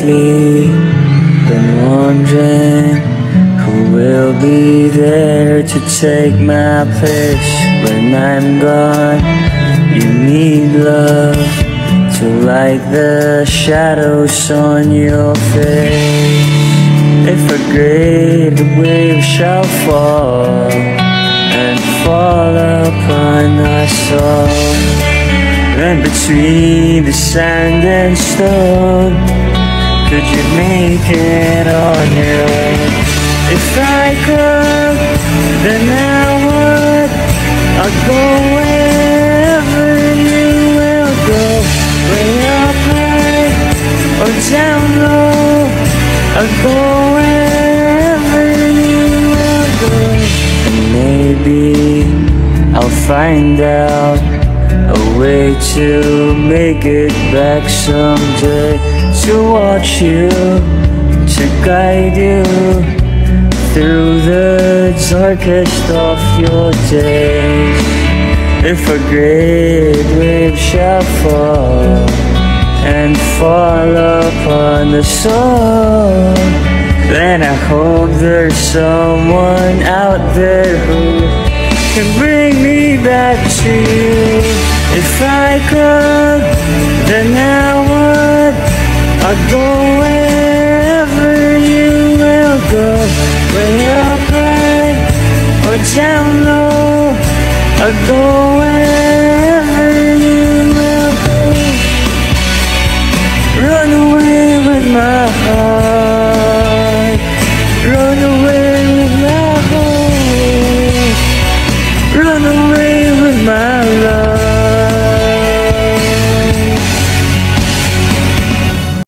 lately been wondering who will be there to take my place when I'm gone. You need love to light the shadows on your face. If a great wave shall fall and fall upon us all, then between the sand and stone, could you make it on your own? If I could, then I would. I'll go wherever you will go, way up high or down low. I'll go wherever you will go, and maybe I'll find out a way to make it back someday, to watch you, to guide you through the darkest of your days. If a great wave shall fall and fall upon the soul, then I hope there's someone out there who can bring me back to you. If I could, then I would. I'd go wherever you will go, way up high or down low. I'd go wherever you will go. Run away with my heart.